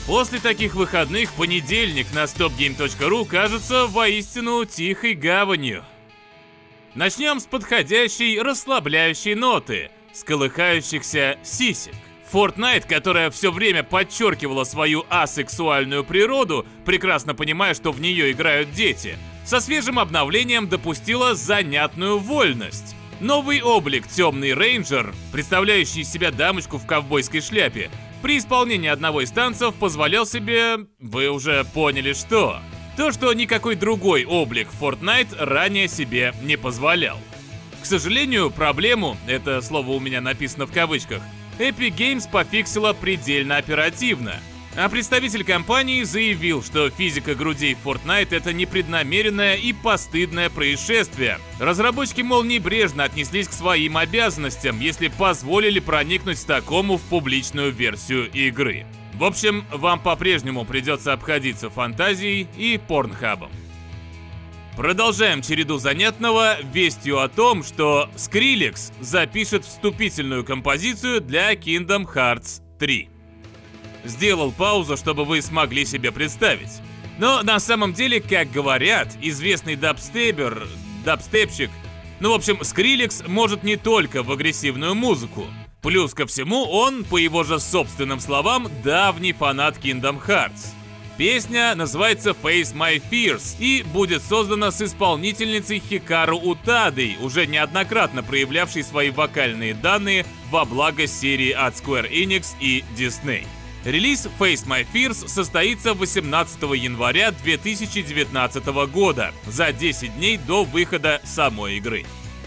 После таких выходных понедельник на stopgame.ru кажется воистину тихой гаванью. Начнем с подходящей расслабляющей ноты, с колыхающихся сисек. Fortnite, которая все время подчеркивала свою асексуальную природу, прекрасно понимая, что в нее играют дети, со свежим обновлением допустила занятную вольность. Новый облик Темный Рейнджер, представляющий из себя дамочку в ковбойской шляпе, при исполнении одного из танцев позволял себе, вы уже поняли что. То, что никакой другой облик Fortnite ранее себе не позволял. К сожалению, проблему, это слово у меня написано в кавычках, Epic Games пофиксила предельно оперативно. А представитель компании заявил, что физика грудей Fortnite это непреднамеренное и постыдное происшествие. Разработчики, мол, небрежно отнеслись к своим обязанностям, если позволили проникнуть такому в публичную версию игры. В общем, вам по-прежнему придется обходиться фантазией и порнхабом. Продолжаем череду занятного вестью о том, что Skrillex запишет вступительную композицию для Kingdom Hearts 3. Сделал паузу, чтобы вы смогли себе представить. Но на самом деле, как говорят, известный дабстепщик, в общем, Skrillex может не только в агрессивную музыку. Плюс ко всему, он, по его же собственным словам, давний фанат Kingdom Hearts. Песня называется Face My Fears и будет создана с исполнительницей Хикару Утадой, уже неоднократно проявлявшей свои вокальные данные во благо серии от Square Enix и Disney. Релиз Face My Fears состоится 18 января 2019 года, за 10 дней до выхода самой игры.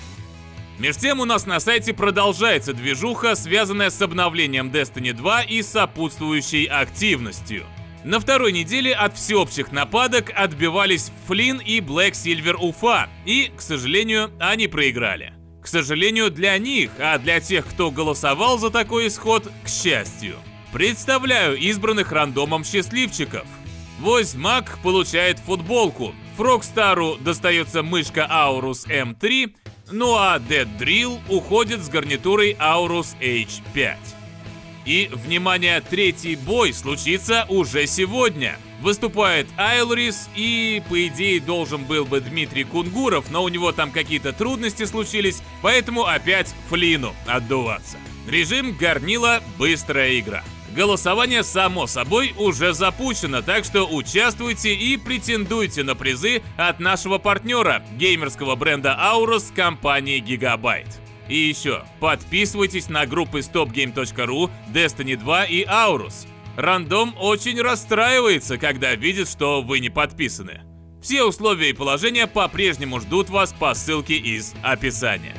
Между тем у нас на сайте продолжается движуха, связанная с обновлением Destiny 2 и сопутствующей активностью. На второй неделе от всеобщих нападок отбивались Флинн и Black Silver Уфа, и, к сожалению, они проиграли. К сожалению для них, а для тех, кто голосовал за такой исход, к счастью. Представляю избранных рандомом счастливчиков. Вось Мак получает футболку, Фрогстару достается мышка Aorus M3, ну а Dead Drill уходит с гарнитурой Aorus H5. И, внимание, третий бой случится уже сегодня. Выступает Айлрис и, по идее, должен был бы Дмитрий Кунгуров, но у него там какие-то трудности случились, поэтому опять Флину отдуваться. Режим горнила «Быстрая игра». Голосование, само собой, уже запущено, так что участвуйте и претендуйте на призы от нашего партнера, геймерского бренда Aorus, компании Gigabyte. И еще, подписывайтесь на группы stopgame.ru, Destiny 2 и Aorus. Рандом очень расстраивается, когда видит, что вы не подписаны. Все условия и положения по-прежнему ждут вас по ссылке из описания.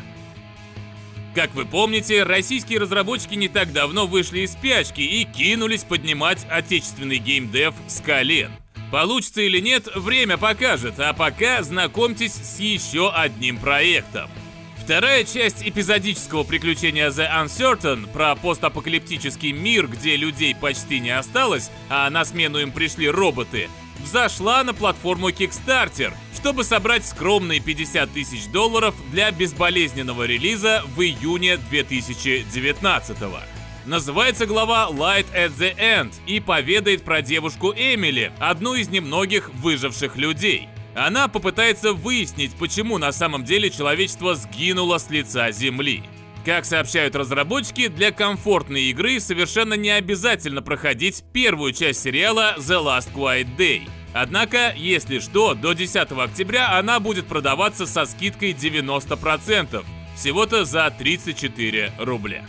Как вы помните, российские разработчики не так давно вышли из спячки и кинулись поднимать отечественный геймдев с колен. Получится или нет, время покажет, а пока знакомьтесь с еще одним проектом. Вторая часть эпизодического приключения The Uncertain про постапокалиптический мир, где людей почти не осталось, а на смену им пришли роботы, взошла на платформу Kickstarter, чтобы собрать скромные $50 тысяч для безболезненного релиза в июне 2019 -го. Называется глава Light at the End и поведает про девушку Эмили, одну из немногих выживших людей. Она попытается выяснить, почему на самом деле человечество сгинуло с лица Земли. Как сообщают разработчики, для комфортной игры совершенно не обязательно проходить первую часть сериала The Last Quiet Day. Однако, если что, до 10 октября она будет продаваться со скидкой 90%, всего-то за 34 рубля.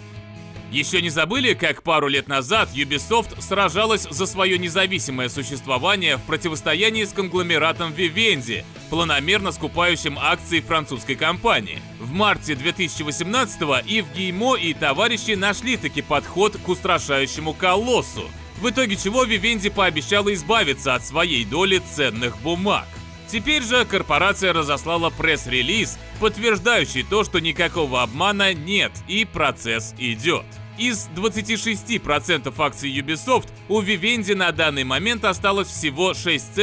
Еще не забыли, как пару лет назад Ubisoft сражалась за свое независимое существование в противостоянии с конгломератом Vivendi, планомерно скупающим акции французской компании. В марте 2018-го и Guillemot и товарищи нашли-таки подход к устрашающему колоссу, в итоге чего Vivendi пообещала избавиться от своей доли ценных бумаг. Теперь же корпорация разослала пресс-релиз, подтверждающий то, что никакого обмана нет и процесс идет. Из 26% акций Ubisoft у Vivendi на данный момент осталось всего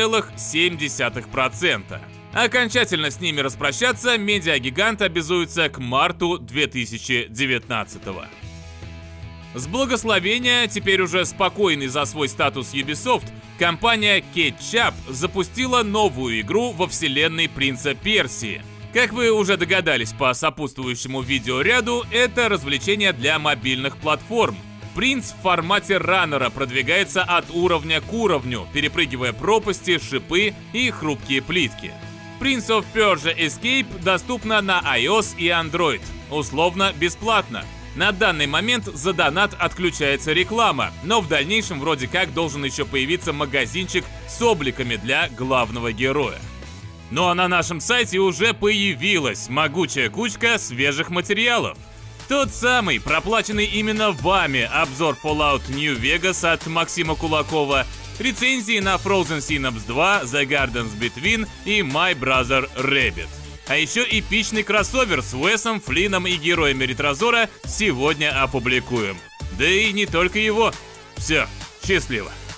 6,7%. Окончательно с ними распрощаться медиагигант обязуется к марту 2019 -го. С благословения, теперь уже спокойный за свой статус Ubisoft, компания Ketchup запустила новую игру во вселенной Принца Персии. Как вы уже догадались по сопутствующему видеоряду, это развлечение для мобильных платформ. Принц в формате раннера продвигается от уровня к уровню, перепрыгивая пропасти, шипы и хрупкие плитки. Prince of Persia Escape доступна на iOS и Android, условно бесплатно. На данный момент за донат отключается реклама, но в дальнейшем вроде как должен еще появиться магазинчик с обликами для главного героя. Ну а на нашем сайте уже появилась могучая кучка свежих материалов. Тот самый, проплаченный именно вами, обзор Fallout New Vegas от Максима Кулакова, рецензии на Frozen Synapse 2, The Gardens Between и My Brother Rabbit. А еще эпичный кроссовер с Уэсом, Флином и героями Ретрозора сегодня опубликуем. Да и не только его. Все, счастливо.